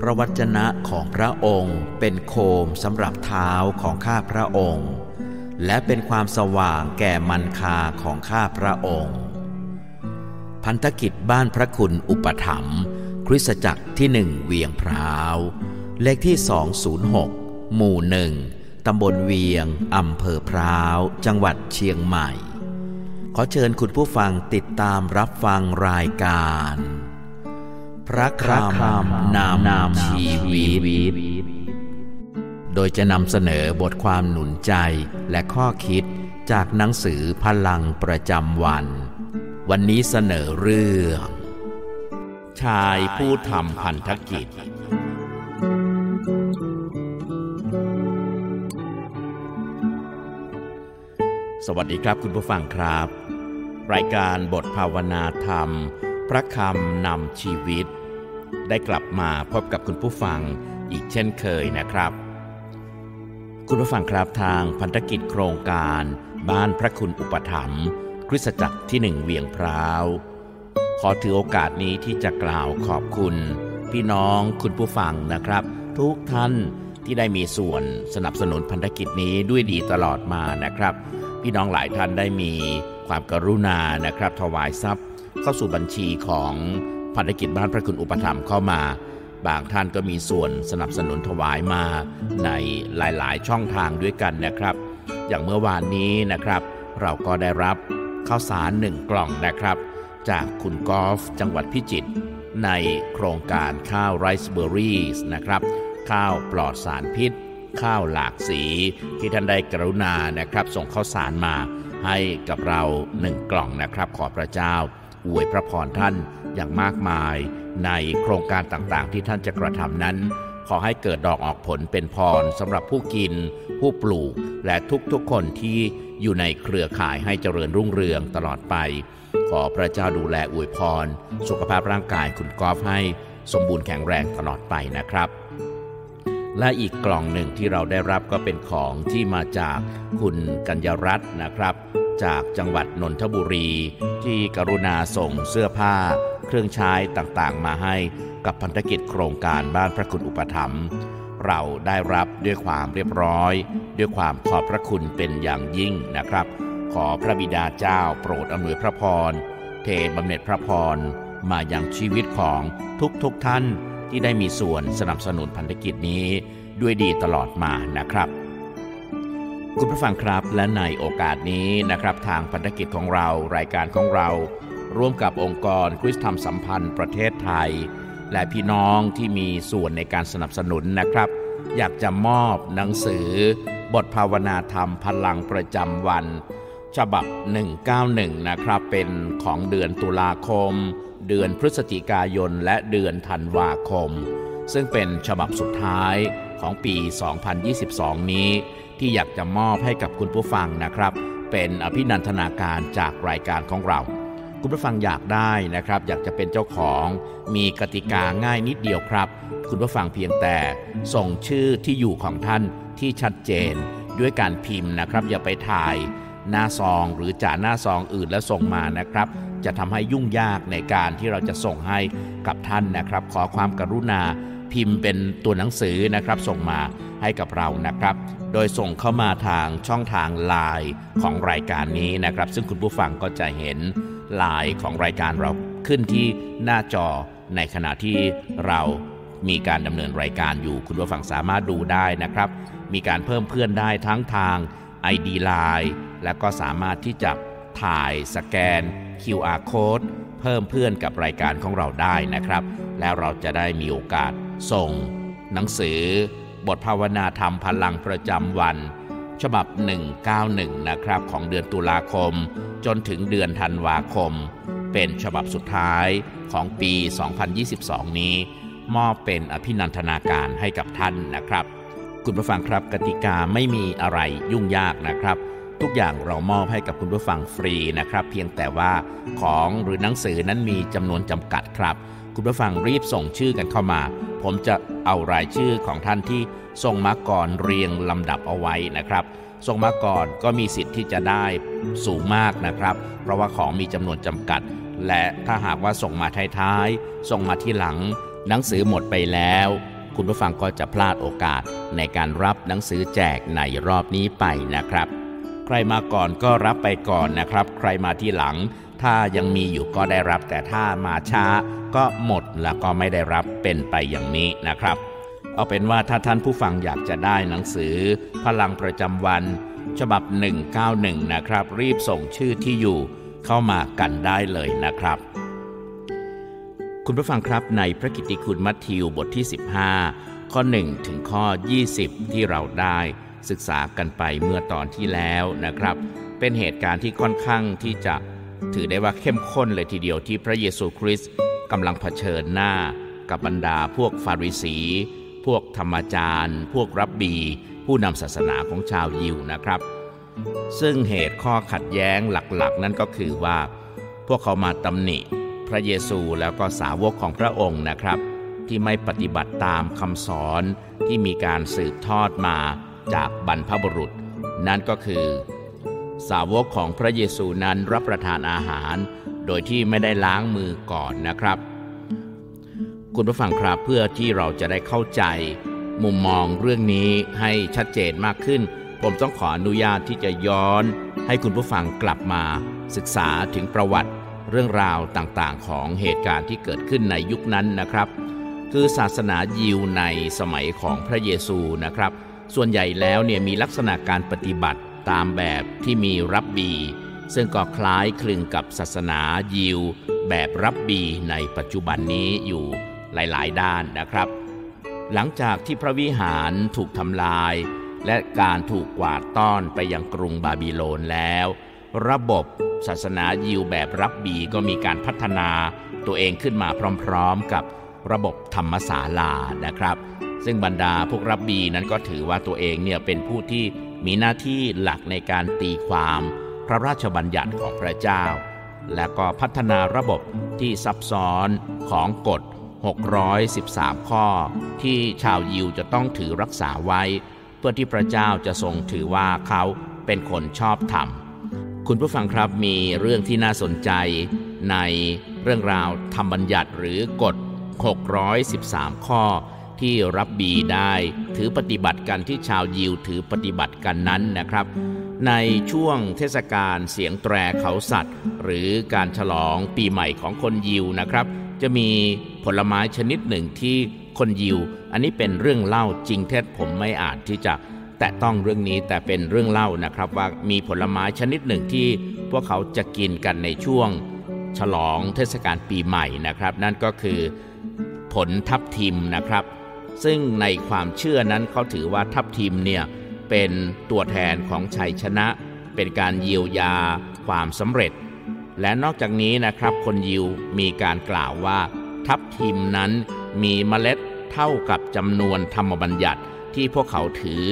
ระวจนะของพระองค์เป็นโคมสำหรับเท้าของข้าพระองค์และเป็นความสว่างแก่มรรคาของข้าพระองค์พันธกิจบ้านพระคุณอุปถัมภ์คริสตจักรที่1เวียงพร้าวเลขที่206หมู่1ตำบลเวียงอำเภอพร้าวจังหวัดเชียงใหม่ขอเชิญคุณผู้ฟังติดตามรับฟังรายการพระคำนำชีวิตโดยจะนำเสนอบทความหนุนใจและข้อคิดจากหนังสือพลังประจำวันนี้เสนอเรื่องชายผู้ทำพันธกิจสวัสดีครับคุณผู้ฟังครับรายการบทภาวนาธรรมพระคำนำชีวิตได้กลับมาพบกับคุณผู้ฟังอีกเช่นเคยนะครับคุณผู้ฟังครับทางพันธกิจโครงการบ้านพระคุณอุปถัมภ์คริสตจักรที่1เวียงพร้าวขอถือโอกาสนี้ที่จะกล่าวขอบคุณพี่น้องคุณผู้ฟังนะครับทุกท่านที่ได้มีส่วนสนับสนุนพันธกิจนี้ด้วยดีตลอดมานะครับพี่น้องหลายท่านได้มีความกรุณานะครับถวายทรัพย์เข้าสู่บัญชีของพันธกิจบ้านพระคุณอุปถัมภ์เข้ามาบางท่านก็มีส่วนสนับสนุนถวายมาในหลายๆช่องทางด้วยกันนะครับอย่างเมื่อวานนี้นะครับเราก็ได้รับข้าวสาร1กล่องนะครับจากคุณกอล์ฟจังหวัดพิจิตรในโครงการข้าวไรซ์เบอร์รี่นะครับข้าวปลอดสารพิษข้าวหลากสีที่ท่านได้กรุณานะครับส่งข้าวสารมาให้กับเรา1กล่องนะครับขอพระเจ้าอวยพระพรท่านอย่างมากมายในโครงการต่างๆที่ท่านจะกระทำนั้นขอให้เกิดดอกออกผลเป็นพรสำหรับผู้กินผู้ปลูกและทุกๆคนที่อยู่ในเครือข่ายให้เจริญรุ่งเรืองตลอดไปขอพระเจ้าดูแลอวยพรสุขภาพร่างกายคุณกอล์ฟให้สมบูรณ์แข็งแรงตลอดไปนะครับและอีกกล่องหนึ่งที่เราได้รับก็เป็นของที่มาจากคุณกัญญรัตน์นะครับจากจังหวัดนนทบุรีที่กรุณาส่งเสื้อผ้าเครื่องใช้ต่างๆมาให้กับพันธกิจโครงการบ้านพระคุณอุปถัมภ์เราได้รับด้วยความเรียบร้อยด้วยความขอบพระคุณเป็นอย่างยิ่งนะครับขอพระบิดาเจ้าโปรดอำนวยพระพรเทบำเหน็จพระพรมายังชีวิตของทุกท่านที่ได้มีส่วนสนับสนุนพันธกิจนี้ด้วยดีตลอดมานะครับคุณผู้ฟังครับและในโอกาสนี้นะครับทางพันธกิจของเรารายการของเราร่วมกับองค์กรคริสตธรรมสัมพันธ์ประเทศไทยและพี่น้องที่มีส่วนในการสนับสนุนนะครับอยากจะมอบหนังสือบทภาวนาธรรมพลังประจำวันฉบับ191นะครับเป็นของเดือนตุลาคมเดือนพฤศจิกายนและเดือนธันวาคมซึ่งเป็นฉบับสุดท้ายของปี 2022 นี้ที่อยากจะมอบให้กับคุณผู้ฟังนะครับเป็นอภินันทนาการจากรายการของเราคุณผู้ฟังอยากได้นะครับอยากจะเป็นเจ้าของมีกติกาง่ายนิดเดียวครับคุณผู้ฟังเพียงแต่ส่งชื่อที่อยู่ของท่านที่ชัดเจนด้วยการพิมพ์นะครับอย่าไปถ่ายหน้าซองหรือจ่าหน้าซองอื่นแล้วส่งมานะครับจะทำให้ยุ่งยากในการที่เราจะส่งให้กับท่านนะครับขอความกรุณาพิมพ์เป็นตัวหนังสือนะครับส่งมาให้กับเรานะครับโดยส่งเข้ามาทางช่องทาง LINE ของรายการนี้นะครับซึ่งคุณผู้ฟังก็จะเห็น LINE ของรายการเราขึ้นที่หน้าจอในขณะที่เรามีการดำเนินรายการอยู่คุณผู้ฟังสามารถดูได้นะครับมีการเพิ่มเพื่อนได้ทั้งทาง ID LINE และก็สามารถที่จะถ่ายสแกน QR Code เพิ่มเพื่อนกับรายการของเราได้นะครับแล้วเราจะได้มีโอกาสส่งหนังสือบทภาวนาธรรมพลังประจำวันฉบับ191นะครับของเดือนตุลาคมจนถึงเดือนธันวาคมเป็นฉบับสุดท้ายของปี 2022 นี้มอบเป็นอภินันทนาการให้กับท่านนะครับคุณผู้ฟังครับกติกาไม่มีอะไรยุ่งยากนะครับทุกอย่างเรามอบให้กับคุณผู้ฟังฟรีนะครับเพียงแต่ว่าของหรือหนังสือนั้นมีจำนวนจำกัดครับคุณผู้ฟังรีบส่งชื่อกันเข้ามาผมจะเอารายชื่อของท่านที่ส่งมาก่อนเรียงลำดับเอาไว้นะครับส่งมาก่อนก็มีสิทธิ์ที่จะได้สูงมากนะครับเพราะว่าของมีจำนวนจำกัดและถ้าหากว่าส่งมาท้ายๆส่งมาที่หลังหนังสือหมดไปแล้วคุณผู้ฟังก็จะพลาดโอกาสในการรับหนังสือแจกในรอบนี้ไปนะครับใครมาก่อนก็รับไปก่อนนะครับใครมาที่หลังถ้ายังมีอยู่ก็ได้รับแต่ถ้ามาช้าก็หมดแล้วก็ไม่ได้รับเป็นไปอย่างนี้นะครับเอาเป็นว่าถ้าท่านผู้ฟังอยากจะได้หนังสือพลังประจำวันฉบับ191นะครับรีบส่งชื่อที่อยู่เข้ามากันได้เลยนะครับคุณผู้ฟังครับในพระกิตติคุณมัทธิวบทที่15ข้อ1ถึงข้อ20ที่เราได้ศึกษากันไปเมื่อตอนที่แล้วนะครับเป็นเหตุการณ์ที่ค่อนข้างที่จะถือได้ว่าเข้มข้นเลยทีเดียวที่พระเยซูคริสต์กำลังเผชิญหน้ากับบรรดาพวกฟาริสีพวกธรรมจารย์พวกรับบบีผู้นำศาสนาของชาวยิวนะครับซึ่งเหตุข้อขัดแย้งหลักๆนั่นก็คือว่าพวกเขามาตำหนิพระเยซูแล้วก็สาวกของพระองค์นะครับที่ไม่ปฏิบัติตามคำสอนที่มีการสืบทอดมาจากบรรพบุรุษนั่นก็คือสาวกของพระเยซูนั้นรับประทานอาหารโดยที่ไม่ได้ล้างมือก่อนนะครับคุณผู้ฟังครับเพื่อที่เราจะได้เข้าใจมุมมองเรื่องนี้ให้ชัดเจนมากขึ้นผมต้องขออนุญาตที่จะย้อนให้คุณผู้ฟังกลับมาศึกษาถึงประวัติเรื่องราวต่างๆของเหตุการณ์ที่เกิดขึ้นในยุคนั้นนะครับคือศาสนายิวในสมัยของพระเยซูนะครับส่วนใหญ่แล้วเนี่ยมีลักษณะการปฏิบัติตามแบบที่มีรับบีซึ่งก็คล้ายคลึงกับศาสนายิวแบบรับบีในปัจจุบันนี้อยู่หลายๆด้านนะครับหลังจากที่พระวิหารถูกทำลายและการถูกกวาดต้อนไปยังกรุงบาบิโลนแล้วระบบศาสนายิวแบบรับบีก็มีการพัฒนาตัวเองขึ้นมาพร้อมๆกับระบบธรรมศาลานะครับซึ่งบรรดาพวกรับบีนั้นก็ถือว่าตัวเองเนี่ยเป็นผู้ที่มีหน้าที่หลักในการตีความพระราชบัญญัติของพระเจ้าและก็พัฒนาระบบที่ซับซ้อนของกฎ613ข้อที่ชาวยิวจะต้องถือรักษาไว้เพื่อที่พระเจ้าจะทรงถือว่าเขาเป็นคนชอบธรรมคุณผู้ฟังครับมีเรื่องที่น่าสนใจในเรื่องราวธรรมบัญญัติหรือกฎ613ข้อที่รับบีได้ถือปฏิบัติกันที่ชาวยิวถือปฏิบัติกันนั้นนะครับในช่วงเทศกาลเสียงแตรเขาสัตว์หรือการฉลองปีใหม่ของคนยิวนะครับจะมีผลไม้ชนิดหนึ่งที่คนยิวอันนี้เป็นเรื่องเล่าจริงเท็จผมไม่อาจที่จะแตะต้องเรื่องนี้แต่เป็นเรื่องเล่านะครับว่ามีผลไม้ชนิดหนึ่งที่พวกเขาจะกินกันในช่วงฉลองเทศกาลปีใหม่นะครับนั่นก็คือผลทับทิมนะครับซึ่งในความเชื่อนั้นเขาถือว่าทับทิมเนี่ยเป็นตัวแทนของชัยชนะเป็นการเยียวยาความสำเร็จและนอกจากนี้นะครับคนยิวมีการกล่าวว่าทับทิมนั้นมีเมล็ดเท่ากับจำนวนธรรมบัญญัติที่พวกเขาถือ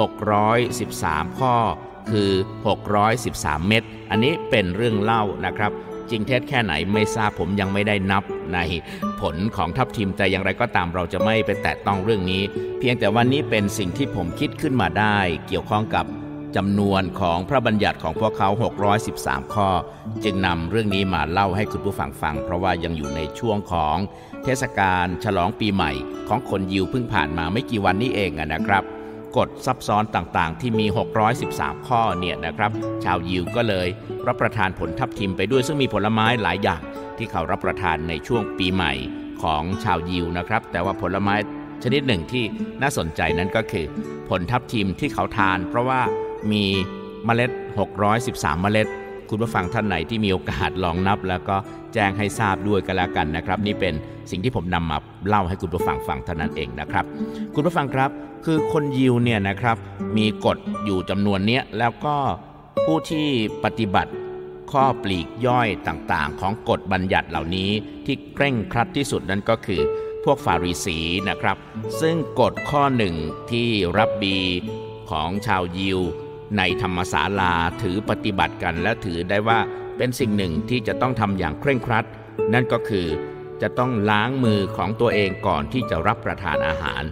613ข้อคือ613เม็ดอันนี้เป็นเรื่องเล่านะครับจริงเท็จแค่ไหนไม่ทราบผมยังไม่ได้นับในผลของทับทิมแต่อย่างไรก็ตามเราจะไม่ไปแตะต้องเรื่องนี้เพียงแต่วันนี้เป็นสิ่งที่ผมคิดขึ้นมาได้เกี่ยวข้องกับจำนวนของพระบัญญัติของพวกเขา613ข้อจึงนำเรื่องนี้มาเล่าให้คุณผู้ฟังฟังเพราะว่ายังอยู่ในช่วงของเทศกาลฉลองปีใหม่ของคนยิวเพิ่งผ่านมาไม่กี่วันนี้เองนะครับกฎซับซ้อนต่างๆที่มี613ข้อเนี่ยนะครับชาวยิวก็เลยรับประทานผลทับทิมไปด้วยซึ่งมีผลไม้หลายอย่างที่เขารับประทานในช่วงปีใหม่ของชาวยิวนะครับแต่ว่าผลไม้ชนิดหนึ่งที่น่าสนใจนั้นก็คือผลทับทิมที่เขาทานเพราะว่ามีเมล็ด613เมล็ดคุณผู้ฟังท่านไหนที่มีโอกาสลองนับแล้วก็แจ้งให้ทราบด้วยกันแล้วกันนะครับนี่เป็นสิ่งที่ผมนำมาเล่าให้คุณผู้ฟังฟังเท่านั้นเองนะครับคุณผู้ฟังครับคือคนยิวเนี่ยนะครับมีกฎอยู่จำนวนนี้แล้วก็ผู้ที่ปฏิบัติข้อปลีกย่อยต่างๆของกฎบัญญัติเหล่านี้ที่เคร่งครัดที่สุดนั้นก็คือพวกฟาริสีนะครับซึ่งกฎข้อหนึ่งที่รับบีของชาวยิวในธรรมศาลาถือปฏิบัติกันและถือได้ว่าเป็นสิ่งหนึ่งที่จะต้องทำอย่างเคร่งครัดนั่นก็คือจะต้องล้างมือของตัวเองก่อนที่จะรับประทานอาหาร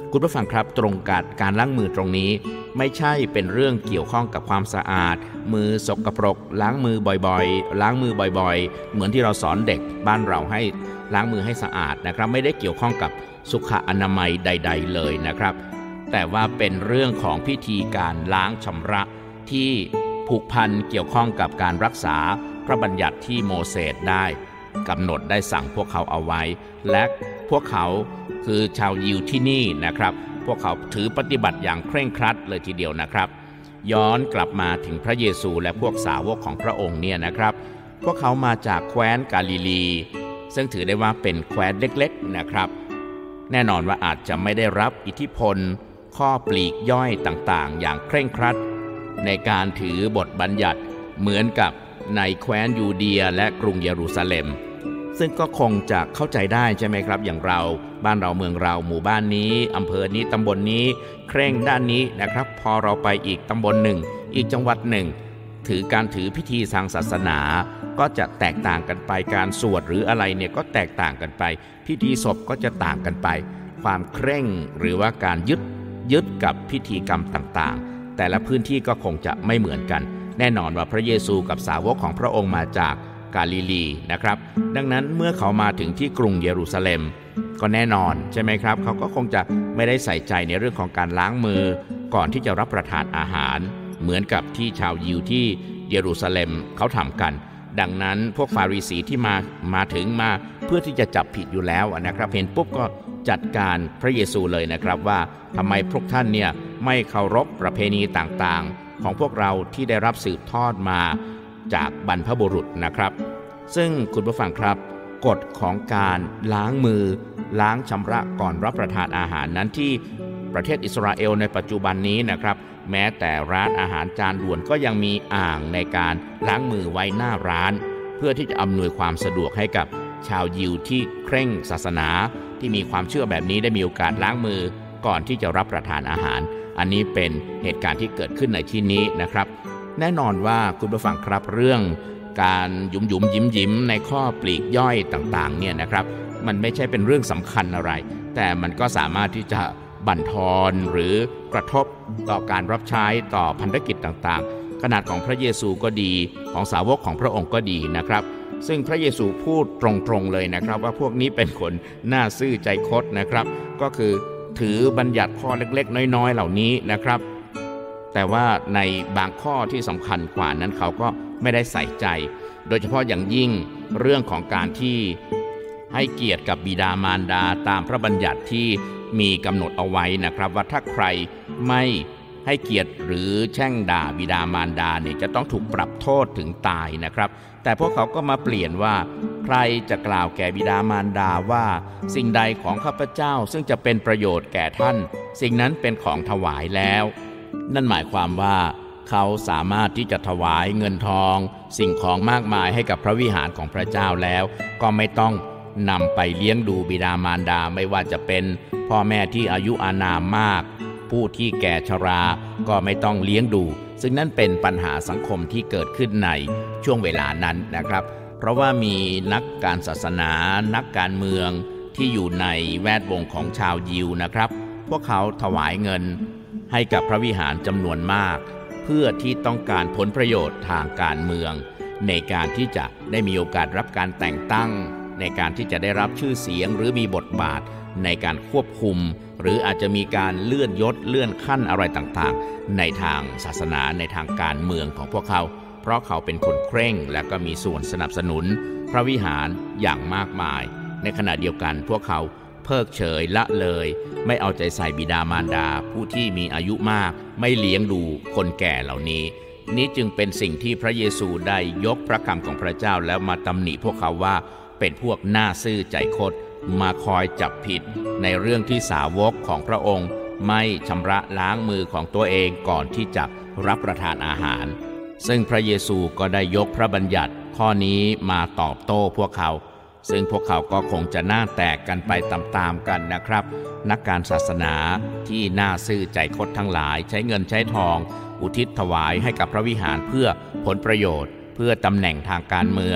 คุณผู้ฟังครับตรงกับการล้างมือตรงนี้ไม่ใช่เป็นเรื่องเกี่ยวข้องกับความสะอาดมือสกปรกล้างมือบ่อยๆล้างมือบ่อยๆเหมือนที่เราสอนเด็กบ้านเราให้ล้างมือให้สะอาดนะครับไม่ได้เกี่ยวข้องกับสุขอนามัยใดๆเลยนะครับแต่ว่าเป็นเรื่องของพิธีการล้างชำระที่ผูกพันเกี่ยวข้องกับการรักษาพระบัญญัติที่โมเสสได้กำหนดได้สั่งพวกเขาเอาไว้และพวกเขาคือชาวยิวที่นี่นะครับพวกเขาถือปฏิบัติอย่างเคร่งครัดเลยทีเดียวนะครับย้อนกลับมาถึงพระเยซูและพวกสาวกของพระองค์เนี่ยนะครับพวกเขามาจากแคว้นกาลิลีซึ่งถือได้ว่าเป็นแคว้นเล็กๆนะครับแน่นอนว่าอาจจะไม่ได้รับอิทธิพลข้อปลีกย่อยต่างๆอย่างเคร่งครัดในการถือบทบัญญัติเหมือนกับในแคว้นยูเดียและกรุงเยรูซาเล็มซึ่งก็คงจะเข้าใจได้ใช่ไหมครับอย่างเราบ้านเราเมืองเราหมู่บ้านนี้อำเภอนี้ตำบลนี้เคร่งด้านนี้นะครับพอเราไปอีกตำบลหนึ่งอีกจังหวัดหนึ่งถือพิธีทางศาสนาก็จะแตกต่างกันไปการสวดหรืออะไรเนี่ยก็แตกต่างกันไปพิธีศพก็จะต่างกันไปความเคร่งหรือว่าการยึดกับพิธีกรรมต่างๆแต่ละพื้นที่ก็คงจะไม่เหมือนกันแน่นอนว่าพระเยซูกับสาวกของพระองค์มาจากกาลิลีนะครับดังนั้นเมื่อเขามาถึงที่กรุงเยรูซาเล็มก็แน่นอนใช่ไหมครับเขาก็คงจะไม่ได้ใส่ใจในเรื่องของการล้างมือก่อนที่จะรับประทานอาหารเหมือนกับที่ชาวยิวที่เยรูซาเล็มเขาทำกันดังนั้นพวกฟาริสีที่มาถึงมาเพื่อที่จะจับผิดอยู่แล้วนะครับเห็นปุ๊บก็จัดการพระเยซูเลยนะครับว่าทำไมพวกท่านเนี่ยไม่เคารพประเพณีต่างๆของพวกเราที่ได้รับสืบทอดมาจากบรรพบุรุษนะครับซึ่งคุณผู้ฟังครับกฎของการล้างมือล้างชำระก่อนรับประทานอาหารนั้นที่ประเทศอิสราเอลในปัจจุบันนี้นะครับแม้แต่ร้านอาหารจานด่วนก็ยังมีอ่างในการล้างมือไว้หน้าร้านเพื่อที่จะอำนวยความสะดวกให้กับชาวยิวที่เคร่งศาสนาที่มีความเชื่อแบบนี้ได้มีโอกาสล้างมือก่อนที่จะรับประทานอาหารอันนี้เป็นเหตุการณ์ที่เกิดขึ้นในที่นี้นะครับแน่นอนว่าคุณผู้ฟังครับเรื่องการยิ้มในข้อปลีกย่อยต่างๆเนี่ยนะครับมันไม่ใช่เป็นเรื่องสำคัญอะไรแต่มันก็สามารถที่จะบั่นทอนหรือกระทบต่อการรับใช้ต่อพันธกิจต่างๆขนาดของพระเยซูก็ดีของสาวกของพระองค์ก็ดีนะครับซึ่งพระเยซูพูดตรงๆเลยนะครับว่าพวกนี้เป็นคนน่าซื่อใจคดนะครับก็คือถือบัญญัติข้อเล็กๆน้อยๆเหล่านี้นะครับแต่ว่าในบางข้อที่สำคัญกว่านั้นเขาก็ไม่ได้ใส่ใจโดยเฉพาะอย่างยิ่งเรื่องของการที่ให้เกียรติกับบิดามารดาตามพระบัญญัติที่มีกำหนดเอาไว้นะครับว่าถ้าใครไม่ให้เกียรติหรือแช่งด่าบิดามารดาเนี่ยจะต้องถูกปรับโทษถึงตายนะครับแต่พวกเขาก็มาเปลี่ยนว่าใครจะกล่าวแก่บิดามารดาว่าสิ่งใดของข้าพเจ้าซึ่งจะเป็นประโยชน์แก่ท่านสิ่งนั้นเป็นของถวายแล้วนั่นหมายความว่าเขาสามารถที่จะถวายเงินทองสิ่งของมากมายให้กับพระวิหารของพระเจ้าแล้วก็ไม่ต้องนำไปเลี้ยงดูบิดามารดาไม่ว่าจะเป็นพ่อแม่ที่อายุอานามมากผู้ที่แก่ชราก็ไม่ต้องเลี้ยงดูซึ่งนั่นเป็นปัญหาสังคมที่เกิดขึ้นในช่วงเวลานั้นนะครับเพราะว่ามีนักการศาสนานักการเมืองที่อยู่ในแวดวงของชาวยิวนะครับพวกเขาถวายเงินให้กับพระวิหารจำนวนมากเพื่อที่ต้องการผลประโยชน์ทางการเมืองในการที่จะได้มีโอกาสรับการแต่งตั้งในการที่จะได้รับชื่อเสียงหรือมีบทบาทในการควบคุมหรืออาจจะมีการเลื่อนยศเลื่อนขั้นอะไรต่างๆในทางศาสนาในทางการเมืองของพวกเขาเพราะเขาเป็นคนเคร่งและก็มีส่วนสนับสนุนพระวิหารอย่างมากมายในขณะเดียวกันพวกเขาเพิกเฉยละเลยไม่เอาใจใส่บิดามารดาผู้ที่มีอายุมากไม่เลี้ยงดูคนแก่เหล่านี้นี้จึงเป็นสิ่งที่พระเยซูได้ยกพระคำของพระเจ้าแล้วมาตำหนิพวกเขาว่าเป็นพวกหน้าซื่อใจคดมาคอยจับผิดในเรื่องที่สาวกของพระองค์ไม่ชำระล้างมือของตัวเองก่อนที่จะรับประทานอาหารซึ่งพระเยซูก็ได้ยกพระบัญญัติข้อนี้มาตอบโต้พวกเขาซึ่งพวกเขาก็คงจะหน้าแตกกันไปตามๆกันนะครับนักการศาสนาที่หน้าซื่อใจคดทั้งหลายใช้เงินใช้ทองอุทิศถวายให้กับพระวิหารเพื่อผลประโยชน์เพื่อตำแหน่งทางการเมืองเ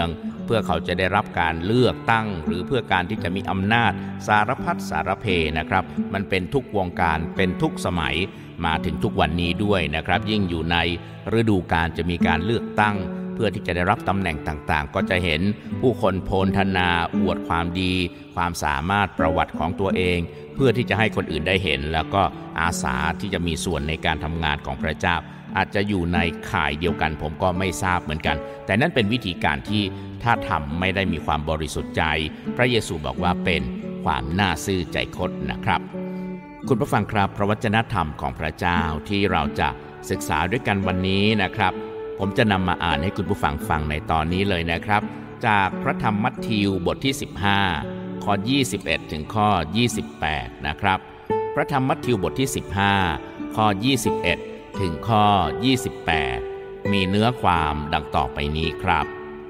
พื่อเขาจะได้รับการเลือกตั้งหรือเพื่อการที่จะมีอำนาจสารพัดสารเพนะครับมันเป็นทุกวงการเป็นทุกสมัยมาถึงทุกวันนี้ด้วยนะครับยิ่งอยู่ในฤดูกาลจะมีการเลือกตั้งเพื่อที่จะได้รับตำแหน่งต่างๆก็จะเห็นผู้คนโพลธนาอวดความดีความสามารถประวัติของตัวเองเพื่อที่จะให้คนอื่นได้เห็นแล้วก็อาสาที่จะมีส่วนในการทำงานของพระเจ้าอาจจะอยู่ในข่ายเดียวกันผมก็ไม่ทราบเหมือนกันแต่นั่นเป็นวิธีการที่ถ้าทำไม่ได้มีความบริสุทธิ์ใจพระเยซูบอกว่าเป็นความน่าซื่อใจคดนะครับคุณผู้ฟังครับพระวจนะธรรมของพระเจ้าที่เราจะศึกษาด้วยกันวันนี้นะครับผมจะนำมาอ่านให้คุณผู้ฟังฟังในตอนนี้เลยนะครับจากพระธรรมมัทธิวบทที่15ข้อ21ถึงข้อ28นะครับพระธรรมมัทธิวบทที่15ข้อ21ถึงข้อ28มีเนื้อความดังต่อไปนี้ครับ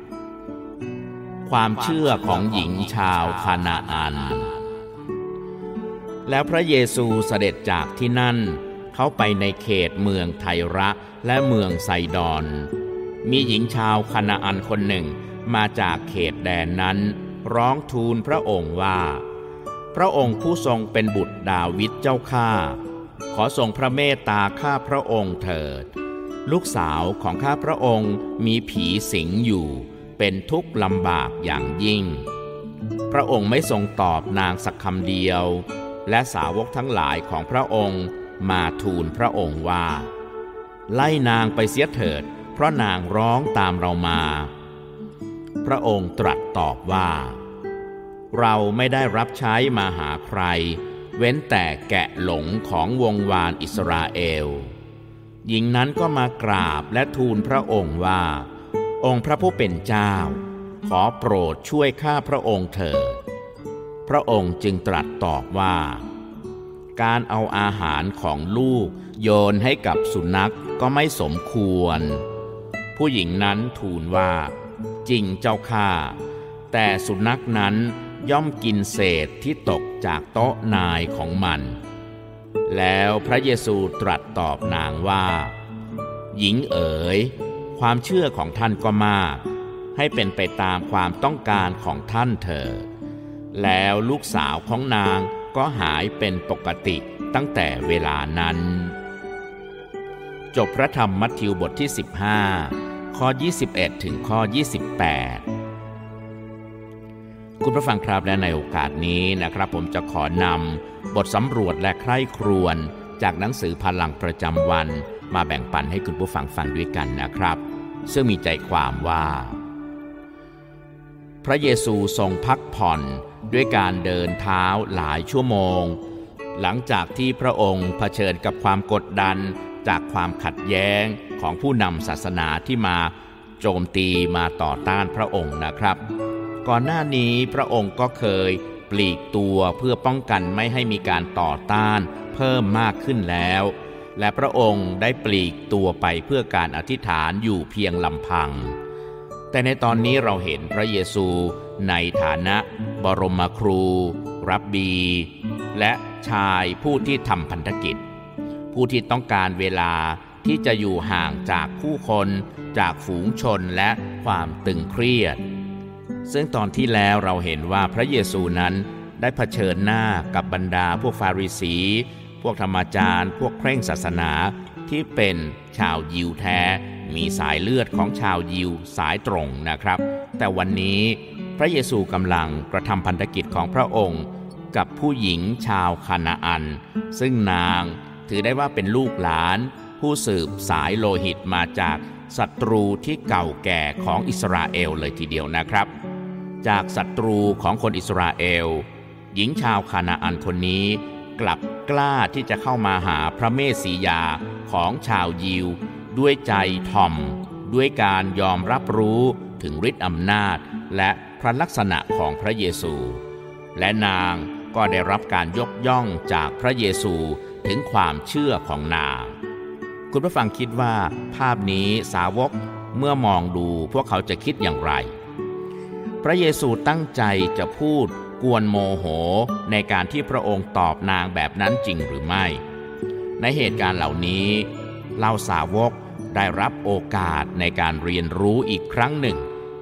ความเชื่อของหญิงชาวคานาอันแล้วพระเยซูเสด็จจากที่นั่นเข้าไปในเขตเมืองไทระและเมืองไซดอนมีหญิงชาวคานาอันคนหนึ่งมาจากเขตแดนนั้นร้องทูลพระองค์ว่าพระองค์ผู้ทรงเป็นบุตรดาวิดเจ้าข้าขอทรงพระเมตตาข้าพระองค์เถิดลูกสาวของข้าพระองค์มีผีสิงอยู่เป็นทุกข์ลำบากอย่างยิ่งพระองค์ไม่ทรงตอบนางสักคำเดียวและสาวกทั้งหลายของพระองค์มาทูลพระองค์ว่าไล่นางไปเสียเถิดเพราะนางร้องตามเรามาพระองค์ตรัสตอบว่าเราไม่ได้รับใช้มาหาใครเว้นแต่แกะหลงของวงวานอิสราเอลหญิงนั้นก็มากราบและทูลพระองค์ว่าองค์พระผู้เป็นเจ้าขอโปรดช่วยข้าพระองค์เถิดพระองค์จึงตรัสตอบว่าการเอาอาหารของลูกโยนให้กับสุนัขก็ไม่สมควรผู้หญิงนั้นทูลว่าจริงเจ้าข้าแต่สุนัขนั้นย่อมกินเศษที่ตกจากโต๊ะนายของมันแล้วพระเยซูตรัสตอบนางว่าหญิงเอ๋ยความเชื่อของท่านก็มากให้เป็นไปตามความต้องการของท่านเถิดแล้วลูกสาวของนางก็หายเป็นปกติตั้งแต่เวลานั้นจบพระธรรมมัทธิวบทที่15ข้อ21ถึงข้อ28คุณผู้ฟังครับและในโอกาสนี้นะครับผมจะขอนำบทสำรวจและใคร่ครวญจากหนังสือพลังประจำวันมาแบ่งปันให้คุณผู้ฟังฟังด้วยกันนะครับซึ่งมีใจความว่าพระเยซูทรงพักผ่อนด้วยการเดินเท้าหลายชั่วโมงหลังจากที่พระองค์เผชิญกับความกดดันจากความขัดแย้งของผู้นำศาสนาที่มาโจมตีมาต่อต้านพระองค์นะครับก่อนหน้านี้พระองค์ก็เคยปลีกตัวเพื่อป้องกันไม่ให้มีการต่อต้านเพิ่มมากขึ้นแล้วและพระองค์ได้ปลีกตัวไปเพื่อการอธิษฐานอยู่เพียงลำพังแต่ในตอนนี้เราเห็นพระเยซูในฐานะบรมครูรับบีและชายผู้ที่ทำพันธกิจผู้ที่ต้องการเวลาที่จะอยู่ห่างจากผู้คนจากฝูงชนและความตึงเครียดซึ่งตอนที่แล้วเราเห็นว่าพระเยซูนั้นได้เผชิญหน้ากับบรรดาพวกฟาริสีพวกธรรมจารย์พวกเคร่งศาสนาที่เป็นชาวยิวแท้มีสายเลือดของชาวยิวสายตรงนะครับแต่วันนี้พระเยซูกำลังกระทำพันธกิจของพระองค์กับผู้หญิงชาวคานาอันซึ่งนางถือได้ว่าเป็นลูกหลานผู้สืบสายโลหิตมาจากศัตรูที่เก่าแก่ของอิสราเอลเลยทีเดียวนะครับจากศัตรูของคนอิสราเอลหญิงชาวคานาอันคนนี้กลับกล้าที่จะเข้ามาหาพระเมสสิยาของชาวยิวด้วยใจถ่อมด้วยการยอมรับรู้ถึงฤทธิ์อำนาจและพระลักษณะของพระเยซูและนางก็ได้รับการยกย่องจากพระเยซูถึงความเชื่อของนางคุณผู้ฟังคิดว่าภาพนี้สาวกเมื่อมองดูพวกเขาจะคิดอย่างไรพระเยซูตั้งใจจะพูดกวนโมโหในการที่พระองค์ตอบนางแบบนั้นจริงหรือไม่ในเหตุการณ์เหล่านี้เหล่าสาวกได้รับโอกาสในการเรียนรู้อีกครั้งหนึ่ง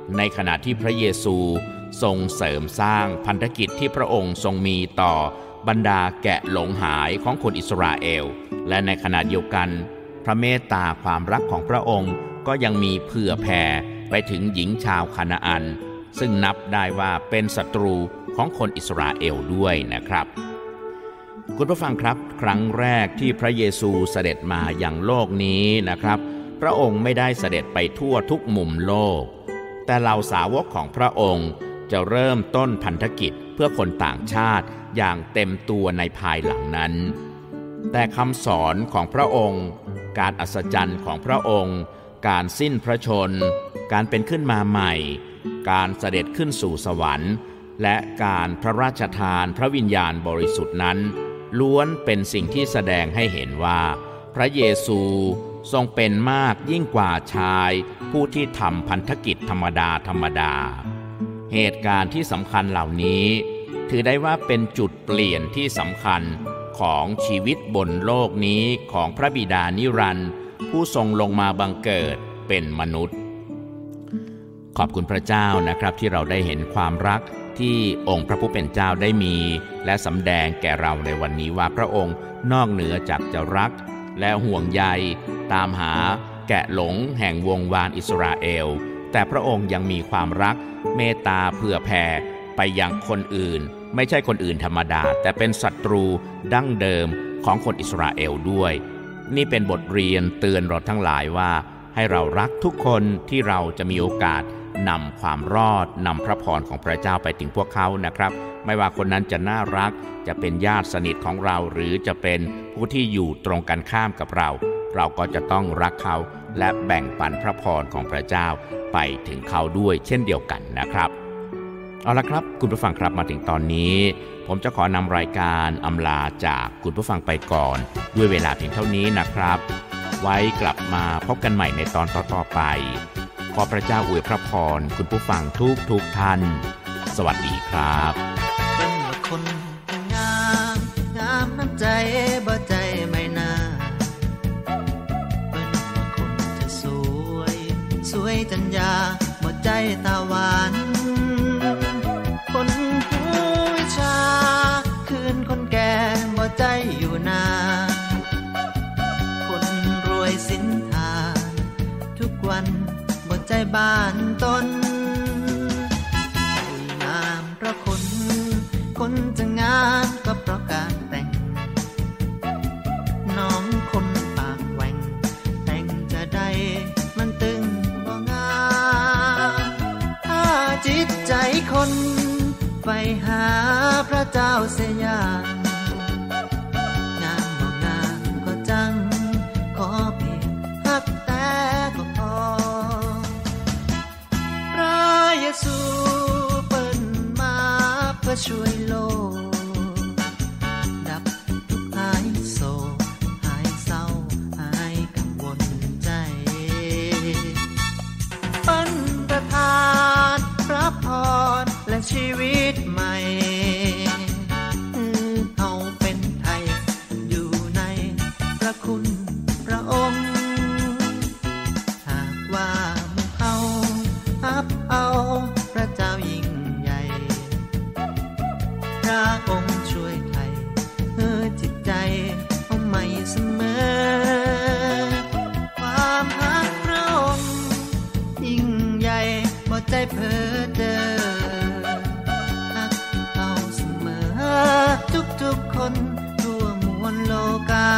ในขณะที่พระเยซูทรงเสริมสร้างพันธกิจที่พระองค์ทรงมีต่อบรรดาแกะหลงหายของคนอิสราเอลและในขณะเดียวกันพระเมตตาความรักของพระองค์ก็ยังมีเผื่อแผ่ไปถึงหญิงชาวคานาอันซึ่งนับได้ว่าเป็นศัตรูของคนอิสราเอลด้วยนะครับคุณผู้ฟังครับครั้งแรกที่พระเยซูเสด็จมายังโลกนี้นะครับพระองค์ไม่ได้เสด็จไปทั่วทุกมุมโลกแต่เหล่าสาวกของพระองค์จะเริ่มต้นพันธกิจเพื่อคนต่างชาติอย่างเต็มตัวในภายหลังนั้นแต่คำสอนของพระองค์การอัศจรรย์ของพระองค์การสิ้นพระชนม์การเป็นขึ้นมาใหม่การเสด็จขึ้นสู่สวรรค์และการพระราชทานพระวิญญาณบริสุทธิ์นั้นล้วนเป็นสิ่งที่แสดงให้เห็นว่าพระเยซูทรงเป็นมากยิ่งกว่าชายผู้ที่ทำพันธกิจธรรมดาเหตุการณ์ที่สำคัญเหล่านี้ถือได้ว่าเป็นจุดเปลี่ยนที่สำคัญของชีวิตบนโลกนี้ของพระบิดานิรันดร์ผู้ทรงลงมาบังเกิดเป็นมนุษย์ขอบคุณพระเจ้านะครับที่เราได้เห็นความรักที่องค์พระผู้เป็นเจ้าได้มีและสำแดงแก่เราในวันนี้ว่าพระองค์นอกเหนือจากจะรักและห่วงใยตามหาแกะหลงแห่งวงวานอิสราเอลแต่พระองค์ยังมีความรักเมตตาเผื่อแผ่ไปยังคนอื่นไม่ใช่คนอื่นธรรมดาแต่เป็นศัตรูดั้งเดิมของคนอิสราเอลด้วยนี่เป็นบทเรียนเตือนเราทั้งหลายว่าให้เรารักทุกคนที่เราจะมีโอกาสนำความรอดนำพระพรของพระเจ้าไปถึงพวกเขานะครับไม่ว่าคนนั้นจะน่ารักจะเป็นญาติสนิทของเราหรือจะเป็นผู้ที่อยู่ตรงกันข้ามกับเราก็จะต้องรักเขาและแบ่งปันพระพรของพระเจ้าไปถึงเขาด้วยเช่นเดียวกันนะครับเอาละครับคุณผู้ฟังครับมาถึงตอนนี้ผมจะขอนำรายการอำลาจากคุณผู้ฟังไปก่อนด้วยเวลาเพียงเท่านี้นะครับไว้กลับมาพบกันใหม่ในตอนต่อๆไปขอพระเจ้าอวยพระพรคุณผู้ฟังทุกท่านสวัสดีครับเป็นคนงามน้ำใจบ่ใจไม่น่าเป็นคนจะสวยจัญญาบ่ใจตาหวานคนหูวิชาคืนคนแก่บ่ใจอยู่นาคนรวยสินทาทุกวันบ่ใจบ้านตนงามเพราะคนจะงามก็เพราะการแต่งน้องคนปากแหว่งแต่งจะได้มันตึงบ่งามถ้าจิตใจคนไปหาพระเจ้าเสียอย่างงามบ่งามก็จังขอเพียงฮักแต่ก็พอพระเยซูเปิ้นมาเพื่อช่วยโลกดับทุกข์หายโศกหายเศร้าหายกังวลใจเปิ้นประทานพระพรและชีวิตใหม่เฮาเป็นไทยอยู่ในพระคุณพระองค์หากว่าหมู่เฮาฮับเอาพระเจ้ายิ่งใหญ่พระองค์ช่วยไทยจิตใจเอาใหม่เสมอความฮักพระองค์ยิ่งใหญ่บ่ใจเพ้อเด้อทุกคนทั่วมวลโลกา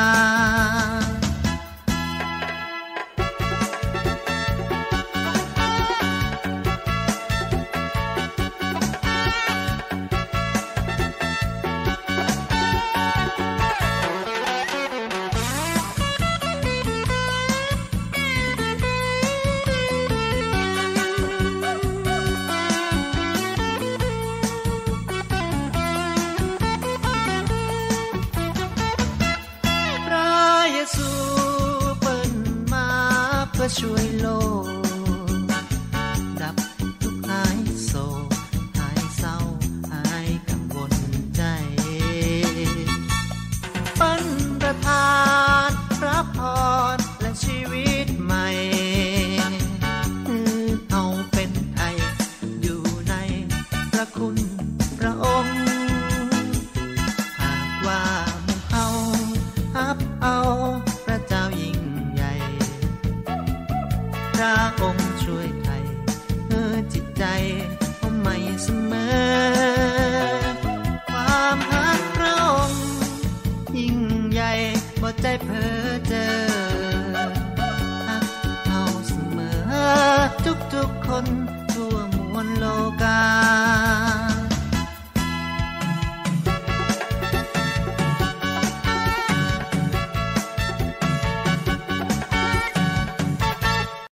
ช่วยโลกดับทุกข์หายโศกหายเศร้าหายกังวลใจปั้นประทานพระพรและชีวิตใหม่เฮาเป็นไทยม่เสมอความฮักพระองค์ยิ่งใหญ่บ่ใจเพ้อ